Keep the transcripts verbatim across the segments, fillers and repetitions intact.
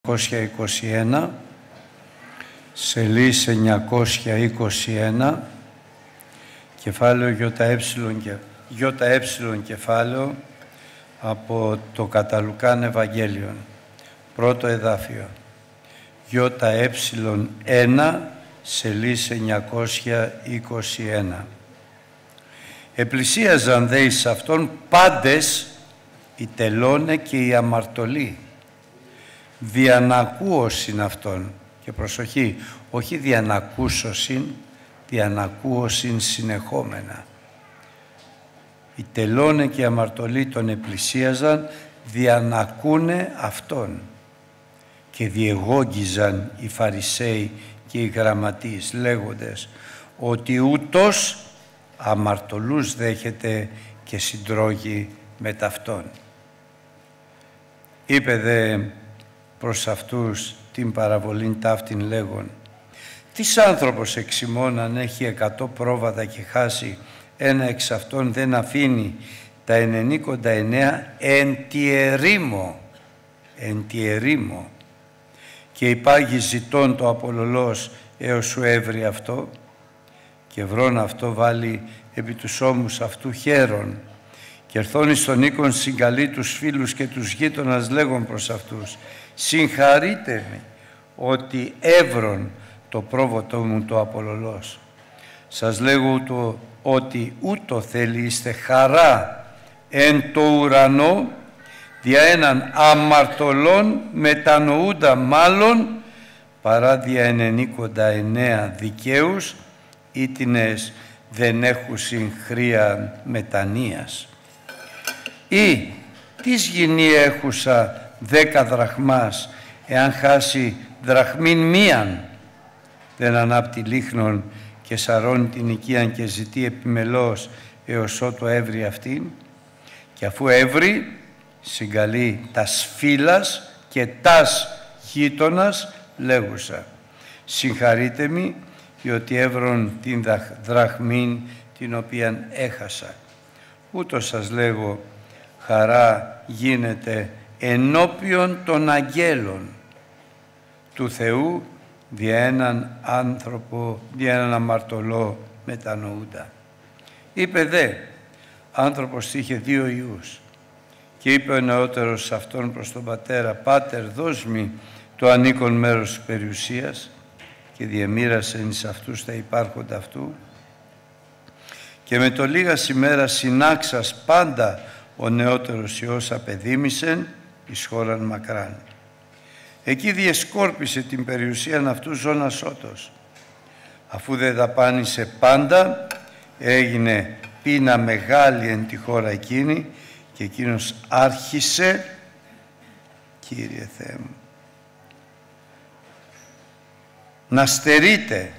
εννιακόσια είκοσι ένα, σελής εννιακόσια είκοσι ένα, κεφάλαιο ΙΕ κεφάλαιο από το κατά Λουκάν Ευαγγέλιον, πρώτο εδάφιο, ΙΕ ένα, σελής εννιακόσια είκοσι ένα. Επλησίαζαν δε εις αυτόν πάντες οι τελώνε και οι αμαρτωλοί, διανακούωσιν αυτόν. Και προσοχή, όχι διανακούσωσιν, διανακούωσιν συνεχόμενα. Οι τελώνε και οι αμαρτωλοί τον επλησίαζαν, διανακούνε αυτόν. Και διεγόγγιζαν οι Φαρισαίοι και οι γραμματείς, λέγοντες ότι ούτως αμαρτωλούς δέχεται και συντρώγει με ταυτόν. Είπε δε προς αυτούς την παραβολήν ταύτην λέγον, «Τις άνθρωπος εξ ημών αν έχει εκατό πρόβατα και χάσει ένα εξ αυτών δεν αφήνει τα ενενήκοντα εννέα εν τη ερήμο, εν τη ερήμο, και υπάγει ζητών το απολωλός έως σου έβρει αυτό, και βρών αυτό βάλει επί τους ώμους αυτού χαίρον, και ερθώνει στον οίκον συγκαλεί τους φίλους και τους γείτονας λέγον προς αυτούς, συγχαρείτε με ότι έβρον το πρόβατό μου το απολωλός. Σας λέγω ούτω, ότι ούτω θέλει είστε χαρά εν το ουρανό δια έναν αμαρτωλόν μετανοούντα μάλλον παρά δια ενενήκοντα εννέα δικαίους ήτινες δεν έχουσιν χρία μετανοίας. Ή τις γινή έχουσα δέκα δραχμάς εάν χάσει δραχμήν μίαν, δεν ανάπτει λίχνον και σαρώνει την οικίαν και ζητεί επιμελώς έως ότου έβρει αυτήν, και αφού έβρει συγκαλεί τας φύλας και τας γείτονας λέγουσα, συγχαρείτε μη διότι έβρον την δραχμήν την οποίαν έχασα. Ούτως σας λέγω, χαρά γίνεται ενώπιον των αγγέλων του Θεού δια έναν άνθρωπο, δια έναν αμαρτωλό μετανοούντα. Είπε δε, άνθρωπος είχε δύο ιούς, και είπε ο νεότερος αυτόν προς τον πατέρα, «Πάτερ, δώσ' μη το ανήκον μέρος της περιουσίας», και διεμοίρασεν εις αυτούς τα υπάρχοντα αυτού. Και με το λίγας ημέρας συνάξας πάντα ο νεότερος ιός απεδίμησεν εις χώραν μακράν. Εκεί διεσκόρπισε την περιουσίαν αυτού ζώνα σώτος. Αφού δεν δαπάνησε πάντα, έγινε πείνα μεγάλη εν τη χώρα εκείνη, και εκείνος άρχισε, Κύριε Θεέ μου, να στερείται.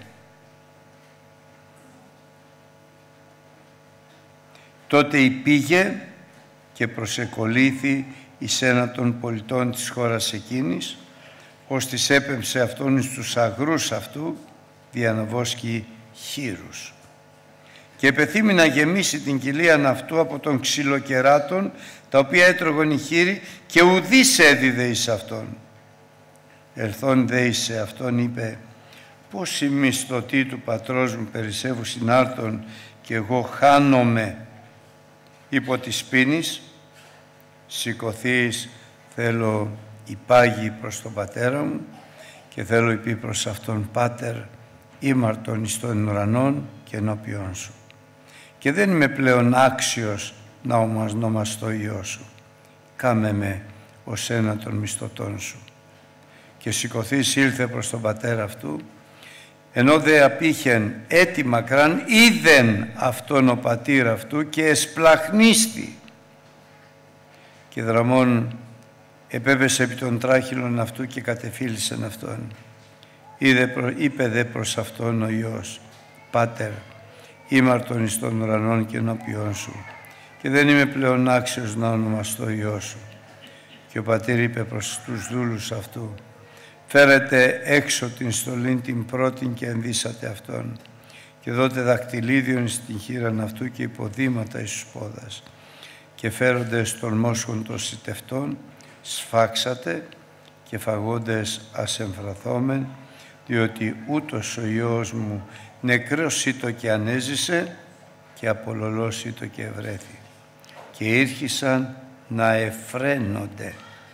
Τότε υπήγε και προσεκολήθη εις ένα των πολιτών της χώρας εκείνης, ως της έπεμψε αυτόν εις τους αγρούς αυτού, διαναβόσκει χείρους. Και επεθύμη να γεμίσει την κοιλίαν αυτού από των ξυλοκεράτων, τα οποία έτρωγον οι χείροι, και ουδείς έδιδε εις αυτόν. Ερθών δε εις αυτόν είπε, «Πώς οι μισθωτοί του πατρός μου περισσεύουν συνάρτων και εγώ χάνομαι υπό της πίνης, σηκωθείς, θέλω υπάγει προς τον πατέρα μου και θέλω υπή προς αυτόν, Πάτερ, ήμαρτον εις των ουρανών και ενώπιόν σου. Και δεν είμαι πλέον άξιος να ονομαστώ Υιός σου. Κάμε με ως ένα των μισθωτών σου». Και σηκωθείς ήλθε προς τον πατέρα αυτού, ενώ δε απήχεν έτη μακράν, είδεν αυτόν ο πατήρ αυτού και εσπλαχνίστη. Και δραμών επέβεσε επί των τράχυλων αυτού και κατεφύλισεν αυτόν. Είδε, είπε δε προς αυτόν ο Υιός, «Πάτερ, ήμαρτον εις των ουρανών και ενώπιόν σου, και δεν είμαι πλέον άξιος να ονομαστώ Υιός σου». Και ο πατήρ είπε προς τους δούλους αυτού, «Φέρετε έξω την στολήν την πρώτην και ενδύσατε αυτόν, και δώτε δακτυλίδιον στην χείραν αυτού και υποδήματα εις τους πόδας. Και φέρονται στον μόσχον των σιτευτών, σφάξατε και φαγόντες ας εμφραθόμεν, διότι ούτως ο Υιός μου νεκρός ήτο και ανέζησε και απολωλός ήτο και ευρέθη. Και ήρχισαν να εφραίνονται.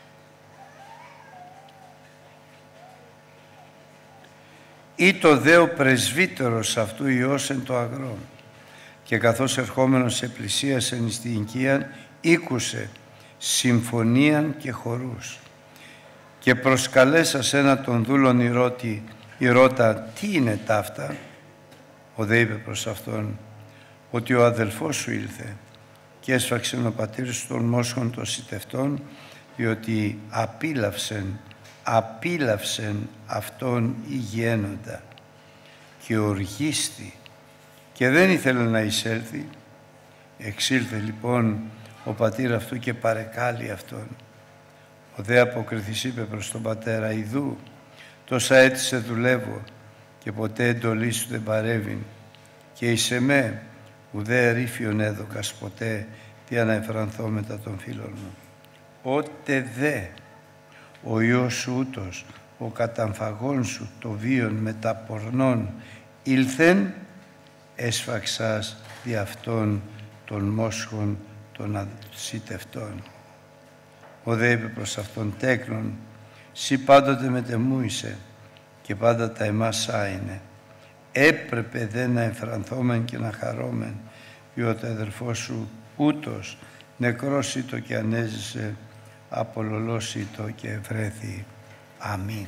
Ήτο δε ο πρεσβύτερος αυτού Υιός εν το αγρόν, και καθώς ερχόμενος σε πλησίασεν εις την οικίαν, ήκουσε συμφωνίαν και χορούς. Και προσκαλέσας ένα των δούλων ηρώτη, ηρώτα, τι είναι ταύτα? Ο δε είπε προς αυτόν, ότι ο αδελφός σου ήλθε και έσφαξεν ο πατήρ σου των μόσχων των σιτευτών, διότι απίλαυσεν, απίλαυσεν αυτόν υγιένοντα και οργίστη και δεν ήθελε να εισέλθει. Εξήλθε λοιπόν ο πατήρ αυτού και παρεκάλει αυτόν. Ο δε αποκριθής είπε προς τον πατέρα, ιδού, τόσα έτη σε δουλεύω και ποτέ εντολή σου δεν παρέβην και εις εμέ ουδέ ρήφιον έδωκας ποτέ τι αναεφρανθώ μετά των φίλων μου. Ότε δε ο Υιός σου ούτως, ο καταμφαγών σου το βίον μετά πορνών ήλθεν, έσφαξας δι' αυτών των μόσχων των ασιτευτών. Ο δε είπε προς αυτόν, τέκνον, σύ πάντοτε μετεμούησε και πάντα τα εμάς άεινε. Έπρεπε δε να εμφρανθόμεν και να χαρόμεν, διότι ο αδελφός σου ούτως νεκρός ήτο και ανέζησε, απολωλός ήτο και ευρέθη. Αμήν.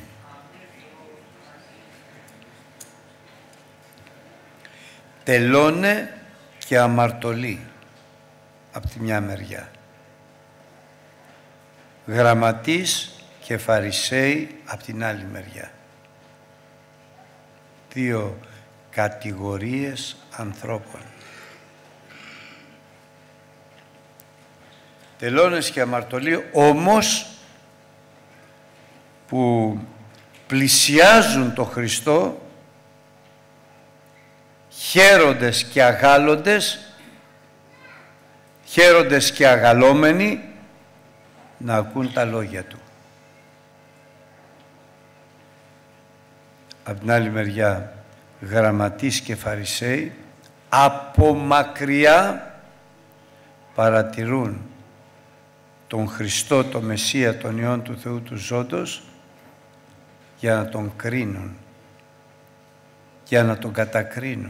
Τελώνε και αμαρτωλή από τη μια μεριά. Γραμματείς και Φαρισαίοι από την άλλη μεριά. Δύο κατηγορίες ανθρώπων. Τελώνες και αμαρτωλοί, όμως που πλησιάζουν το Χριστό, χαίροντες και αγάλλοντες, χαίροντες και αγαλόμενοι να ακούν τα λόγια Του. Απ' την άλλη μεριά, γραμματείς και Φαρισαίοι από μακριά παρατηρούν τον Χριστό, τον Μεσσία, τον Υιόν του Θεού του Ζώντος για να τον κρίνουν, για να τον κατακρίνουν.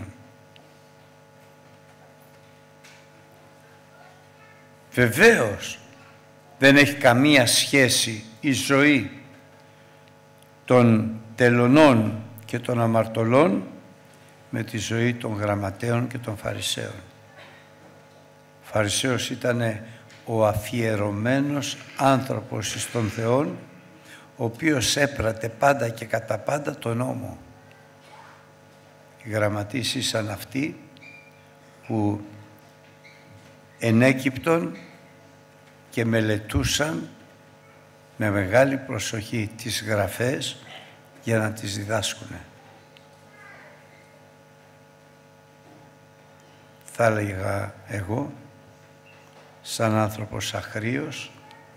Βεβαίως δεν έχει καμία σχέση η ζωή των τελωνών και των αμαρτωλών με τη ζωή των γραμματέων και των Φαρισαίων. Ο Φαρισαίος ήταν ο αφιερωμένος άνθρωπος εις τον Θεόν, ο οποίος έπρατε πάντα και κατά πάντα τον νόμο. Οι γραμματείς ήσαν αυτοί που ενέκυπτον και μελετούσαν με μεγάλη προσοχή τις γραφές για να τις διδάσκουνε. Θα έλεγα εγώ, σαν άνθρωπος αχρήος,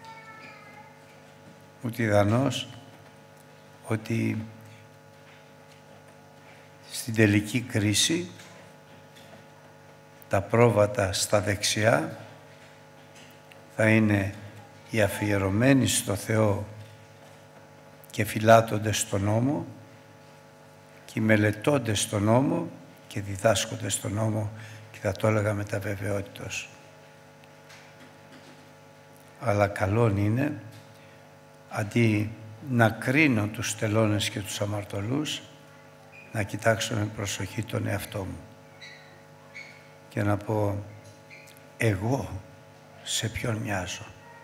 ουτιδανός, ότι στην τελική κρίση τα πρόβατα στα δεξιά θα είναι οι αφιερωμένοι στο Θεό και φυλάτονται στον νόμο και οι μελετώντες στον νόμο και διδάσκονται στον νόμο, και θα το έλεγα με τα βεβαιότητος. Αλλά καλόν είναι, αντί να κρίνω τους τελώνες και τους αμαρτωλούς, να κοιτάξω με προσοχή τον εαυτό μου και να πω, εγώ σε ποιον μοιάζω.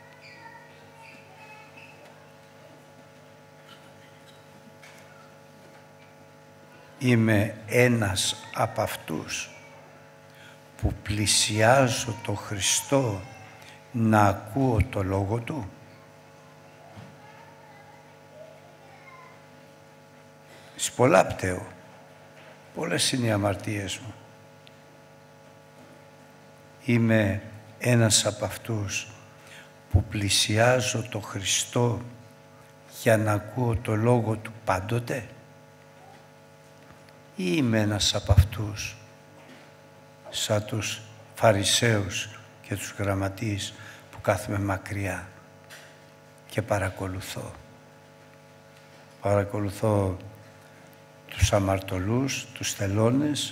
Είμαι ένας από αυτούς που πλησιάζω το Χριστό να ακούω το Λόγο Του. Εις πολλά πταίω. Πολλές είναι οι αμαρτίες μου. Είμαι ένας από αυτούς που πλησιάζω το Χριστό για να ακούω το λόγο του πάντοτε, ή είμαι ένας από αυτούς, σαν τους Φαρισαίους και τους γραμματείς που κάθομαι μακριά και παρακολουθώ. Παρακολουθώ τους αμαρτωλούς, τους θελώνες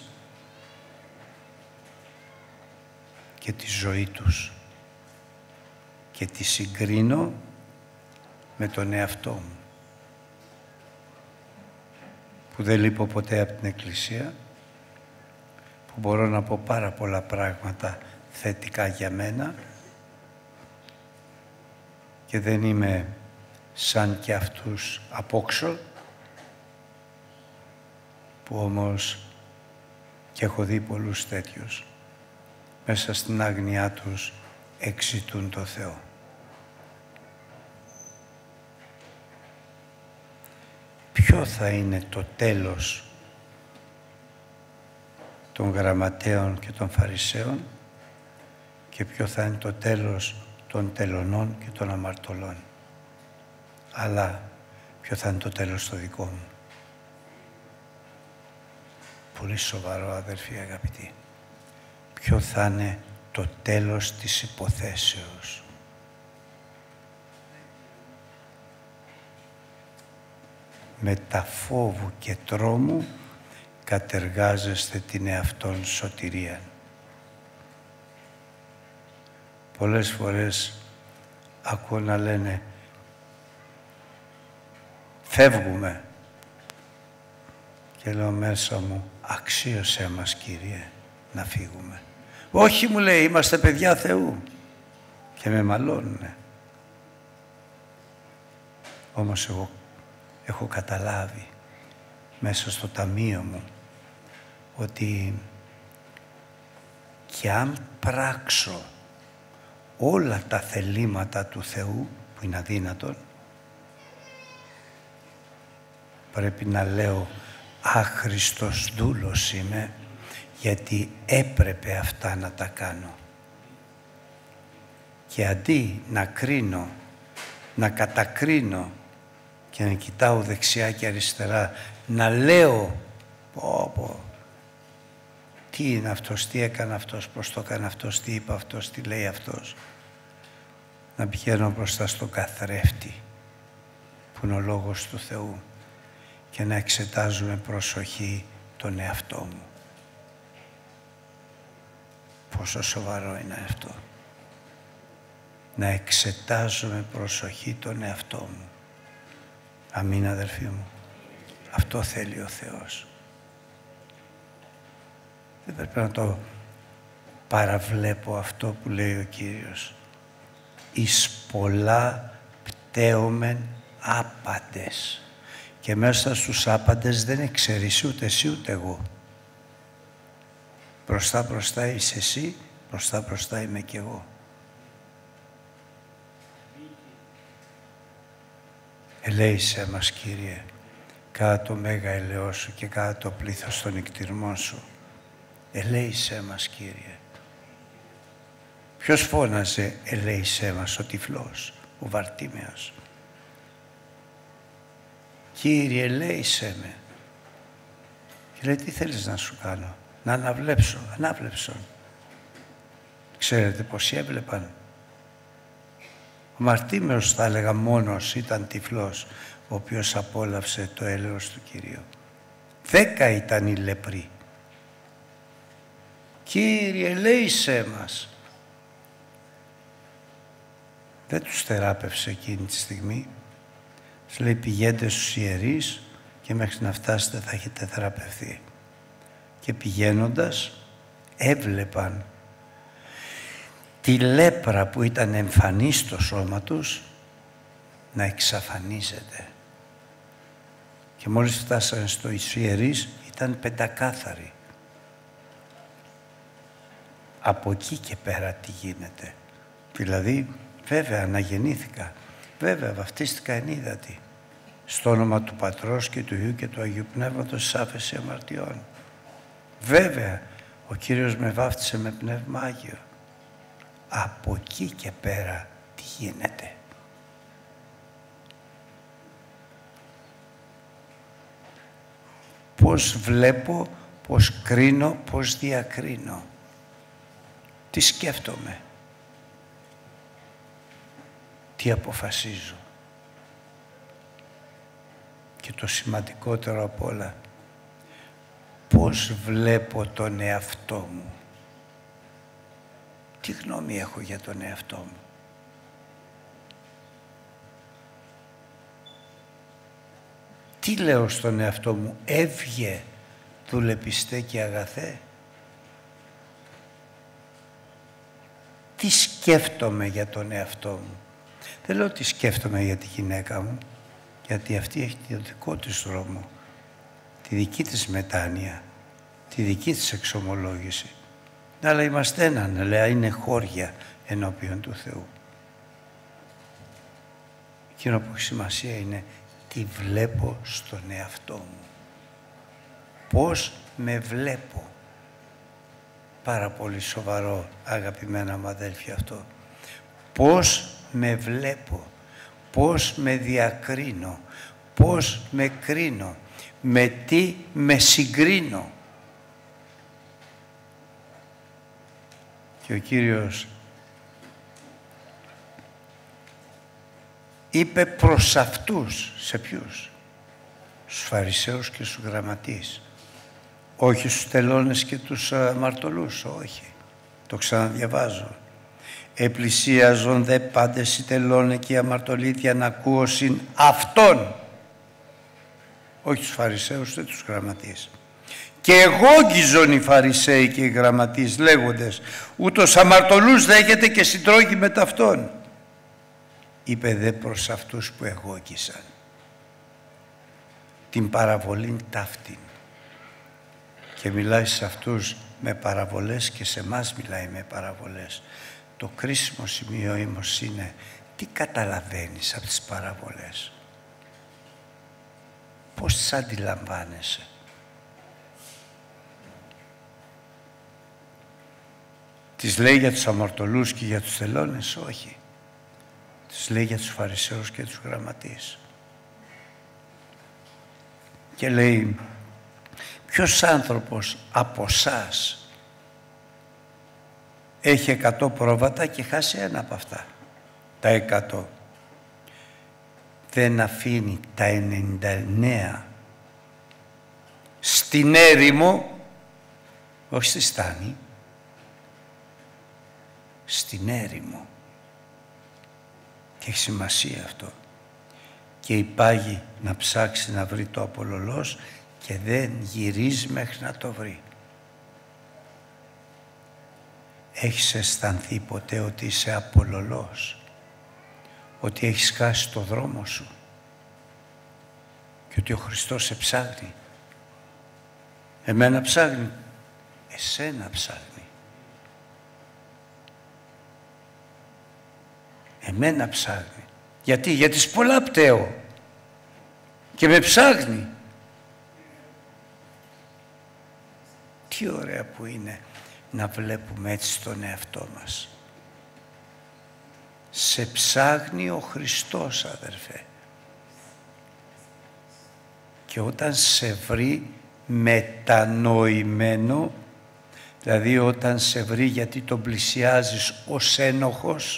και τη ζωή τους και τη συγκρίνω με τον εαυτό μου, που δεν λείπω ποτέ από την Εκκλησία, που μπορώ να πω πάρα πολλά πράγματα θετικά για μένα και δεν είμαι σαν και αυτούς απόξω, που όμως και έχω δει πολλούς τέτοιους μέσα στην άγνοιά τους εξητούν το Θεό. Ποιο θα είναι το τέλος των γραμματέων και των Φαρισαίων και ποιο θα είναι το τέλος των τελωνών και των αμαρτωλών. Αλλά ποιο θα είναι το τέλος το δικό μου. Πολύ σοβαρό, αδερφοί αγαπητοί. Ποιο θα είναι το τέλος της υποθέσεως. Με τα φόβου και τρόμου κατεργάζεστε την εαυτόν σωτηρία. Πολλές φορές ακούω να λένε φεύγουμε και λέω μέσα μου αξίωσέ μας Κύριε να φύγουμε. Όχι, μου λέει, είμαστε παιδιά Θεού και με μαλώνουνε. Όμως εγώ έχω καταλάβει μέσα στο ταμείο μου ότι και αν πράξω όλα τα θελήματα του Θεού που είναι αδύνατον, πρέπει να λέω άχρηστος δούλος είμαι, γιατί έπρεπε αυτά να τα κάνω. Και αντί να κρίνω, να κατακρίνω και να κοιτάω δεξιά και αριστερά, να λέω πω πω, τι είναι αυτός, τι έκανε αυτός, πώς το έκανε αυτός, τι είπε αυτός, τι λέει αυτός. Να πηγαίνω μπροστά στον καθρέφτη που είναι ο Λόγος του Θεού και να εξετάζω με προσοχή τον εαυτό μου. Πόσο σοβαρό είναι αυτό. Να εξετάζω με προσοχή τον εαυτό μου. Αμήν, αδερφοί μου. Αυτό θέλει ο Θεός. Δεν πρέπει να το παραβλέπω αυτό που λέει ο Κύριος. Εις πολλά πτέομεν άπαντες. Και μέσα στους άπαντες δεν εξαιρείς ούτε εσύ ούτε εγώ. Μπροστά μπροστά είσαι εσύ, μπροστά μπροστά είμαι κι εγώ. Ελέησέ μας Κύριε, κατά το μέγα ελαιό σου και κατά το πλήθος των νικτυρμών σου. Ελέησέ μας Κύριε. Ποιος φώναζε ελέησέ μας? Ο τυφλός, ο Βαρτίμεος. Κύριε ελέησέ με. Και λέει τι θέλεις να σου κάνω? Να αναβλέψω, ανάβλεψον. Ξέρετε πόσοι έβλεπαν? Ο Μαρτίμεος θα έλεγα μόνος ήταν τυφλός, ο οποίος απόλαυσε το έλεος του Κυρίου. Δέκα ήταν οι λεπροί. Κύριε ελέησέ μας. Δεν τους θεράπευσε εκείνη τη στιγμή. Τους λέει πηγαίνετε στους ιερείς και μέχρι να φτάσετε θα έχετε θεραπευθεί. Και πηγαίνοντας έβλεπαν τη λέπρα που ήταν εμφανή στο σώμα τους να εξαφανίζεται. Και μόλις φτάσανε στο ιερείς ήταν πεντακάθαροι. Από εκεί και πέρα τι γίνεται? Δηλαδή βέβαια αναγεννήθηκα, βέβαια βαφτίστηκα ενίδατη στο όνομα του Πατρός και του Υιού και του Αγίου Πνεύματος της άφεσης αμαρτιών. Βέβαια ο Κύριος με βάφτισε με Πνεύμα Άγιο. Από εκεί και πέρα τι γίνεται? πώς βλέπω, πώς κρίνω, πώς διακρίνω. Τι σκέφτομαι. Τι αποφασίζω. Και το σημαντικότερο απ' όλα, πώς βλέπω τον εαυτό μου. Τι γνώμη έχω για τον εαυτό μου. Τι λέω στον εαυτό μου, έβγε, δουλεπιστέ και αγαθέ. Τι σκέφτομαι για τον εαυτό μου. Δεν λέω τι σκέφτομαι για τη γυναίκα μου, γιατί αυτή έχει το δικό της δρόμο, τη δική της μετάνοια, τη δική της εξομολόγηση. Αλλά είμαστε έναν, λέει, είναι χώρια ενώπιον του Θεού. Εκείνο που έχει σημασία είναι τι βλέπω στον εαυτό μου. Πώς με βλέπω. Πάρα πολύ σοβαρό, αγαπημένα μου αδέλφια, αυτό. Πώς με βλέπω. Πώς με διακρίνω. Πώς με κρίνω. Με τι με συγκρίνω. Και ο Κύριος είπε προς αυτούς, σε ποιους? Στους Φαρισαίους και στους γραμματείς. Όχι στους τελώνες και τους αμαρτωλούς, όχι. Το ξαναδιαβάζω. Επλησίαζον δε πάντες οι τελώνε και οι αμαρτωλοί να ακούωσιν αυτόν. Όχι τους Φαρισαίους, δεν τους γραμματείς. Και εγώγγιζον οι Φαρισαίοι και οι γραμματείς λέγοντες, ούτως αμαρτωλούς δέχεται και συντρώγει με ταυτόν. Είπε δε προς αυτούς που εγώγγισαν την παραβολήν ταύτην. Και μιλάει σε αυτούς με παραβολές και σε εμάς μιλάει με παραβολές. Το κρίσιμο σημείο όμως είναι τι καταλαβαίνεις από τις παραβολές. Πώς τις αντιλαμβάνεσαι. Τις λέει για τους αμαρτωλούς και για τους τελώνες, όχι. Τις λέει για τους Φαρισαίους και τους γραμματείς. Και λέει, ποιος άνθρωπος από εσάς έχει εκατό πρόβατα και χάσει ένα από αυτά, τα εκατό. Δεν αφήνει τα ενενήντα εννέα στην έρημο, όχι στη στάνη, στην έρημο. Και έχει σημασία αυτό. Και υπάγει να ψάξει να βρει το απολωλός και δεν γυρίζει μέχρι να το βρει. Έχεις αισθανθεί ποτέ ότι είσαι απολωλός, ότι έχεις χάσει το δρόμο σου και ότι ο Χριστός σε ψάχνει? Εμένα ψάχνει, εσένα ψάχνει. Εμένα ψάχνει. Γιατί, γιατί σ' πολλά πταίω και με ψάχνει. Τι ωραία που είναι να βλέπουμε έτσι τον εαυτό μας. Σε ψάχνει ο Χριστός, αδερφέ. Και όταν σε βρει μετανοημένο, δηλαδή όταν σε βρει γιατί τον πλησιάζεις ως ένοχος,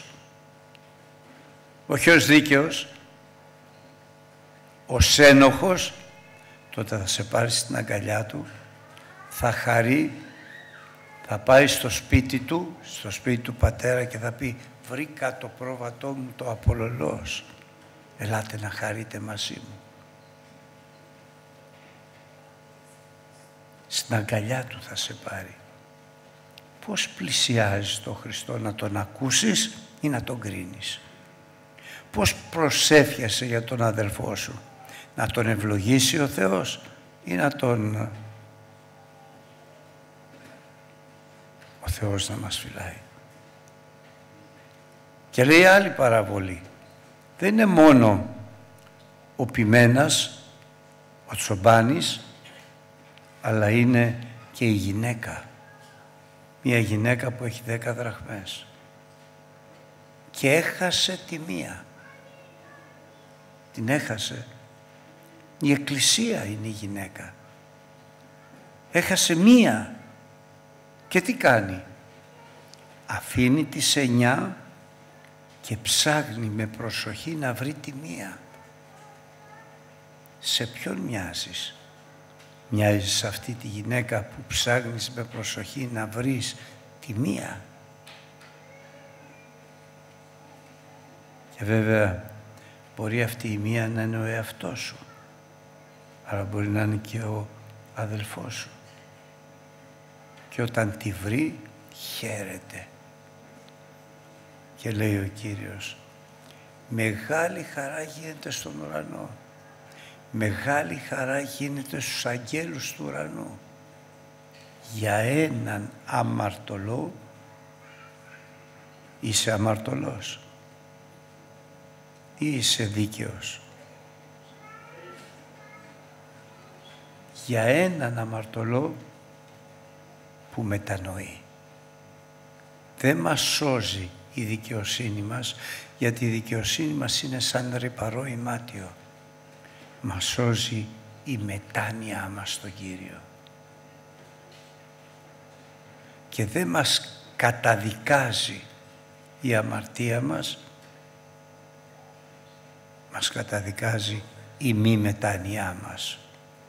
όχι ως δίκαιος, ως ένοχος, τότε θα σε πάρει στην αγκαλιά του, θα χαρεί, θα πάει στο σπίτι του, στο σπίτι του πατέρα και θα πει, βρήκα το πρόβατό μου το απολωλός, ελάτε να χαρείτε μαζί μου. Στην αγκαλιά του θα σε πάρει. Πώς πλησιάζεις τον Χριστό, να τον ακούσεις ή να τον κρίνεις? Πώς προσεύχεσαι για τον αδελφό σου, να τον ευλογήσει ο Θεός ή να τον... ο Θεός να μας φυλάει. Και λέει άλλη παραβολή. Δεν είναι μόνο ο ποιμένας, ο τσομπάνης, αλλά είναι και η γυναίκα. Μια γυναίκα που έχει δέκα δραχμές και έχασε τη μία. Την έχασε. Η Εκκλησία είναι η γυναίκα. Έχασε μία. Και τι κάνει? Αφήνει τις εννιά και ψάχνει με προσοχή να βρει τη μία. Σε ποιον μοιάζεις? Μοιάζεις σε αυτή τη γυναίκα που ψάχνεις με προσοχή να βρεις τη μία? Και βέβαια μπορεί αυτή η μία να είναι ο εαυτός σου, αλλά μπορεί να είναι και ο αδελφός σου. Και όταν τη βρει, χαίρεται. Και λέει ο Κύριος, μεγάλη χαρά γίνεται στον ουρανό. Μεγάλη χαρά γίνεται στους αγγέλους του ουρανού για έναν αμαρτωλό. Είσαι αμαρτωλός ή είσαι δίκαιος? Για έναν αμαρτωλό που μετανοεί. Δεν μας σώζει η δικαιοσύνη μας, γιατί η δικαιοσύνη μας είναι σαν ρυπαρό ημάτιο. Μας σώζει η μετάνοιά μας στον Κύριο. Και δεν μας καταδικάζει η αμαρτία μας, μας καταδικάζει η μη μετάνοιά μας.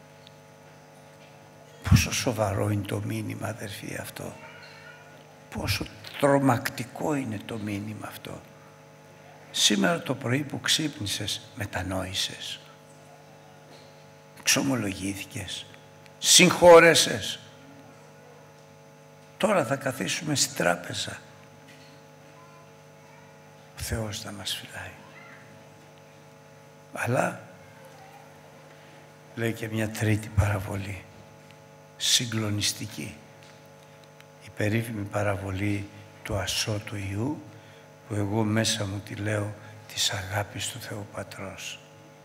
Πόσο σοβαρό είναι το μήνυμα, αδερφοί, αυτό. Πόσο τρομακτικό είναι το μήνυμα αυτό. Σήμερα το πρωί που ξύπνησες, μετανόησες? Ξομολογήθηκες? Συγχώρεσες? Τώρα θα καθίσουμε στην τράπεζα. Ο Θεός θα μας φυλάει. Αλλά λέει και μια τρίτη παραβολή, συγκλονιστική. Η περίφημη παραβολή του ασώτου Ιού, που εγώ μέσα μου τη λέω της αγάπης του Θεού Πατρός.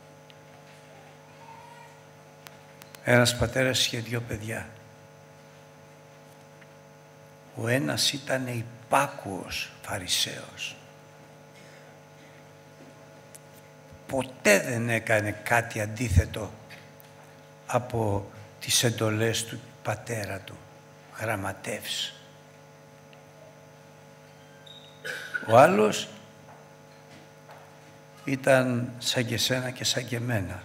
Ένας πατέρας είχε δύο παιδιά. Ο ένας ήταν υπάκουος Φαρισαίος. Ποτέ δεν έκανε κάτι αντίθετο από τις εντολές του πατέρα του, γραμματεύς. Ο άλλος ήταν σαν και σένα και σαν και εμένα.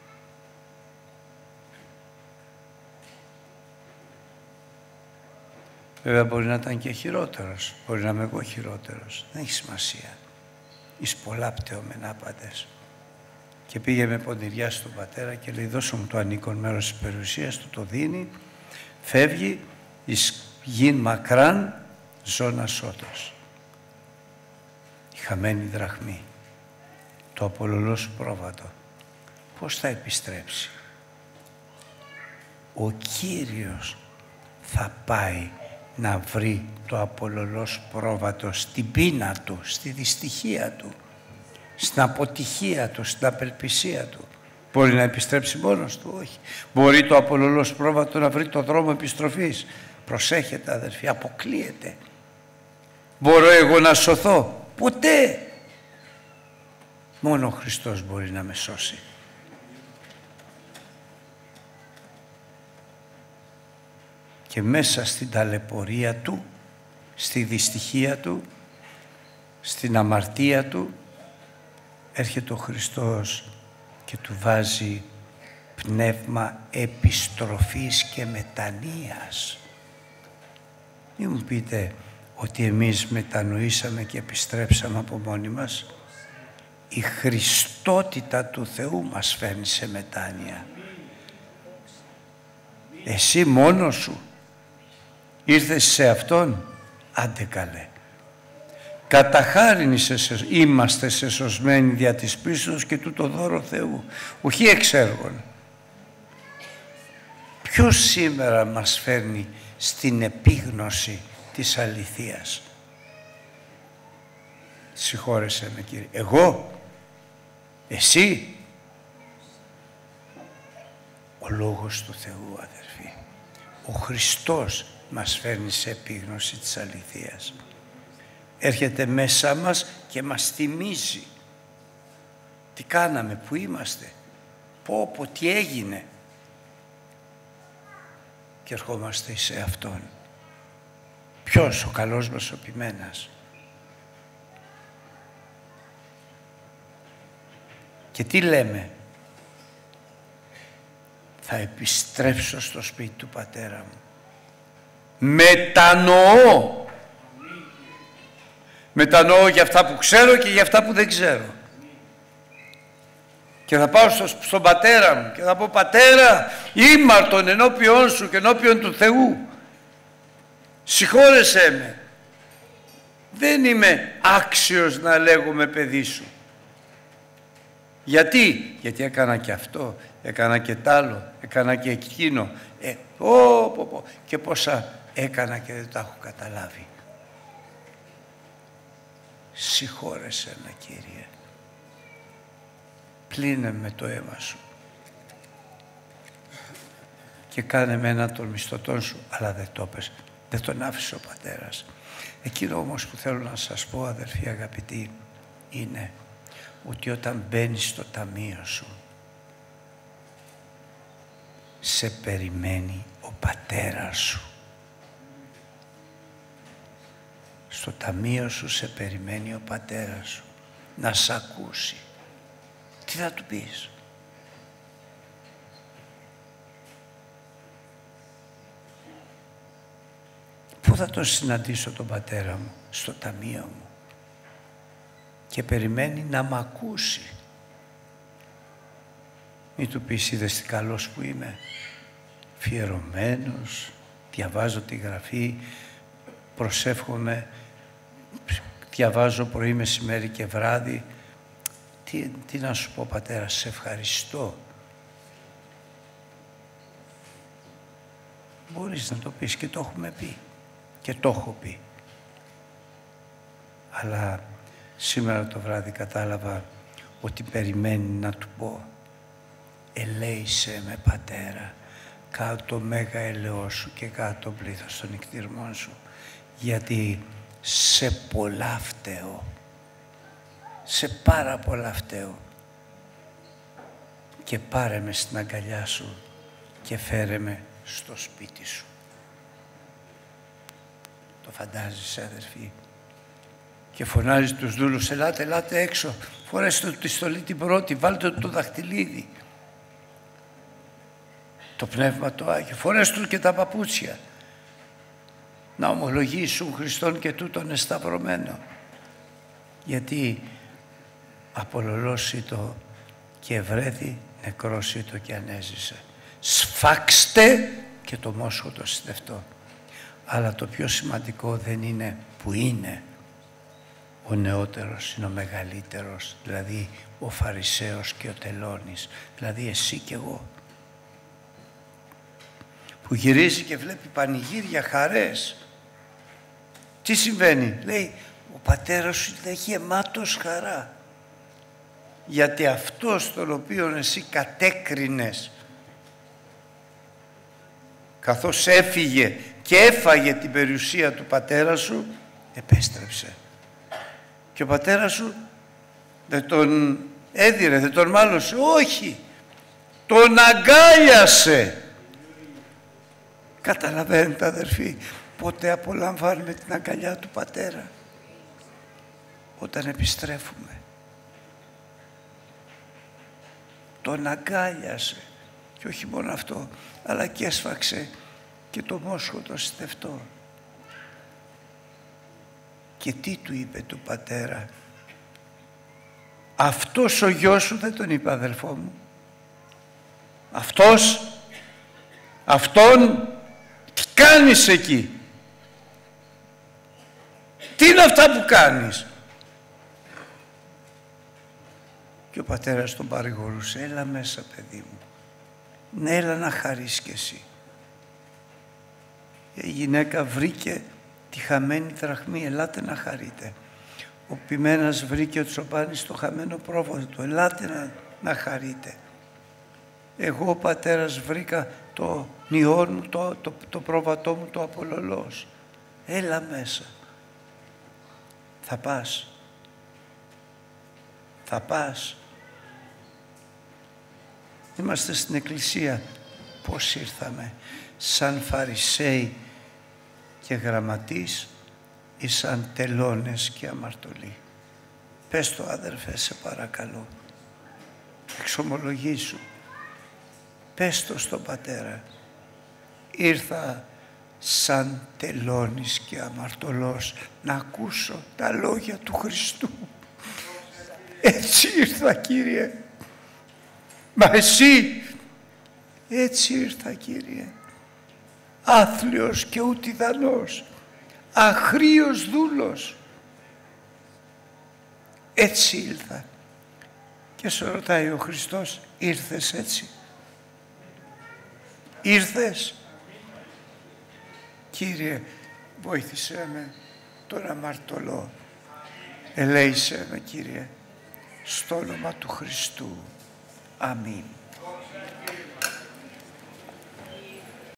Βέβαια μπορεί να ήταν και χειρότερος, μπορεί να είμαι εγώ χειρότερος, δεν έχει σημασία. Εις πολλά πτεωμένα άπαντες. Και πήγε με πονηριά στον πατέρα και λέει, δώσε μου το ανήκον μέρος της περιουσίας του, το δίνει, φεύγει εις γην μακράν ζώνα σώτος. Η χαμένη δραχμή, το απολωλό σου πρόβατο, πώς θα επιστρέψει? Ο Κύριος θα πάει να βρει το απολωλό σου πρόβατο στην πείνα του, στη δυστυχία του, στην αποτυχία του, στην απελπισία του. Μπορεί να επιστρέψει μόνος του? Όχι. Μπορεί το απολωλό σου πρόβατο να βρει το δρόμο επιστροφής? Προσέχετε αδερφοί, αποκλείεται. Μπορώ εγώ να σωθώ? Ποτέ. Μόνο ο Χριστός μπορεί να με σώσει. Και μέσα στην ταλαιπωρία του, στη δυστυχία του, στην αμαρτία του, έρχεται ο Χριστός και του βάζει πνεύμα επιστροφής και μετανοίας. Μην μου πείτε ότι εμείς μετανοήσαμε και επιστρέψαμε από μόνοι μας. Η Χριστότητα του Θεού μας φέρνει σε μετάνοια. Εσύ μόνος σου ήρθες σε Αυτόν? Άντε καλέ. Κατά χάριν είμαστε σεσωσμένοι δια της πίστεως και τούτο δώρο Θεού, όχι εξ έργων. Ποιος σήμερα μας φέρνει στην επίγνωση της αληθείας? Συγχώρεσέ με Κύριε. Εγώ? Εσύ? Ο Λόγος του Θεού, αδερφοί. Ο Χριστός μας φέρνει σε επίγνωση της αληθείας. Έρχεται μέσα μας και μας θυμίζει τι κάναμε, που είμαστε, πω πω τι έγινε. και ερχόμαστε σε Αυτόν. Ποιος? Ο καλός μας ο ποιμένας. Και τι λέμε? Θα επιστρέψω στο σπίτι του πατέρα μου. Μετανοώ. Μετανοώ για αυτά που ξέρω και για αυτά που δεν ξέρω. Και θα πάω στο, στον πατέρα μου και θα πω: πατέρα, ήμαρτον ενώπιον σου και ενώπιον του Θεού. Συγχώρεσέ με. Δεν είμαι άξιος να λέγομαι παιδί σου. Γιατί? Γιατί έκανα και αυτό, έκανα και τ' άλλο, έκανα και εκείνο. Ε, πω, πω, πω. Και πόσα έκανα και δεν τα έχω καταλάβει. Συγχώρεσέ με, Κύριε. Πλύνε με το αίμα σου και κάνε με έναν των μισθωτών σου. Αλλά δεν το πες, δεν τον άφησε ο πατέρας. Εκείνο όμως που θέλω να σας πω, αδερφοί αγαπητοί, είναι ότι όταν μπαίνεις στο ταμείο σου, σε περιμένει ο πατέρας σου. Στο ταμείο σου σε περιμένει ο πατέρας σου να σ' ακούσει. Τι θα του πεις? Πού θα τον συναντήσω τον πατέρα μου? Στο ταμείο μου. Και περιμένει να μ' ακούσει. Μην του πεις: είδες τι καλός που είμαι, φιερωμένος, διαβάζω τη Γραφή, προσεύχομαι, διαβάζω πρωί, μεσημέρι και βράδυ. Τι, τι να σου πω, πατέρα, σε ευχαριστώ. Μπορείς να το πεις και το έχουμε πει και το έχω πει. Αλλά σήμερα το βράδυ κατάλαβα ότι περιμένει να του πω: ελέησέ με, πατέρα, κάτω το μέγα ελαιό σου και κάτω το πλήθος των νηκτήρμων σου, γιατί σε πολλά φταίω. Σε πάρα πολλά φταίω. Και πάρε με στην αγκαλιά σου και φέρε με στο σπίτι σου. Το φαντάζεσαι, αδερφοί? Και φωνάζει τους δούλους: ελάτε, ελάτε έξω, φορέστε τη στολή την πρώτη, βάλτε το δαχτυλίδι. Το Πνεύμα το Άγιο, φορέστε του και τα παπούτσια. Να ομολογήσουν Χριστόν και τούτον εσταυρωμένο. Γιατί απολολώσει το και βρέθη, νεκρώσει το και ανέζησε. Σφάξτε και το μόσχο συντευτό. Αλλά το πιο σημαντικό δεν είναι που είναι. Ο νεότερος είναι ο μεγαλύτερος, δηλαδή ο Φαρισαίος και ο τελώνης, δηλαδή εσύ και εγώ. Που γυρίζει και βλέπει πανηγύρια, χαρές. Τι συμβαίνει? Λέει: ο πατέρας σου είναι γεμάτος χαρά. Γιατί αυτός τον οποίο εσύ κατέκρινες, καθώς έφυγε και έφαγε την περιουσία του πατέρα σου, επέστρεψε. Και ο πατέρας σου δεν τον έδιρε, δεν τον μάλωσε, όχι, τον αγκάλιασε. Καταλαβαίνετε, αδερφοί, πότε απολαμβάνουμε την αγκαλιά του πατέρα? Όταν επιστρέφουμε. Τον αγκάλιασε. Και όχι μόνο αυτό, αλλά και έσφαξε και το μόσχο το συντευτό. Και τι του είπε του πατέρα? Αυτός ο γιος σου, δεν τον είπε αδελφό μου, αυτός, αυτόν τι κάνεις εκεί? Τι είναι αυτά που κάνεις? Και ο πατέρας τον παρηγορούσε: έλα μέσα, παιδί μου, ναι, έλα να χαρείς κι εσύ. Η γυναίκα βρήκε τη χαμένη δραχμή, ελάτε να χαρείτε. Ο ποιμένας βρήκε ο Τσοπάνης το χαμένο πρόβατο του, ελάτε να, να χαρείτε. Εγώ, ο πατέρας, βρήκα το νιόν μου, το, το, το πρόβατό μου, το απολολός. Έλα μέσα. Θα πας. Θα πας. Είμαστε στην εκκλησία. πώς ήρθαμε, σαν Φαρισαίοι και γραμματείς ή σαν τελώνες και αμαρτωλοί. Πες το, αδερφέ, σε παρακαλώ. Εξομολογήσου. Πες το στον Πατέρα. Ήρθα σαν τελώνης και αμαρτωλός να ακούσω τα λόγια του Χριστού. Έτσι ήρθα, Κύριε. Μα εσύ έτσι ήρθα, Κύριε. Άθλιος και ουτιδανός, αχρίος δούλος. Έτσι ήλθα. Και σε ρωτάει ο Χριστός, ήρθες έτσι? Ήρθες? Κύριε, βοήθησέ με τον αμαρτωλό. Ελέησέ με, Κύριε, στο όνομα του Χριστού. Αμήν.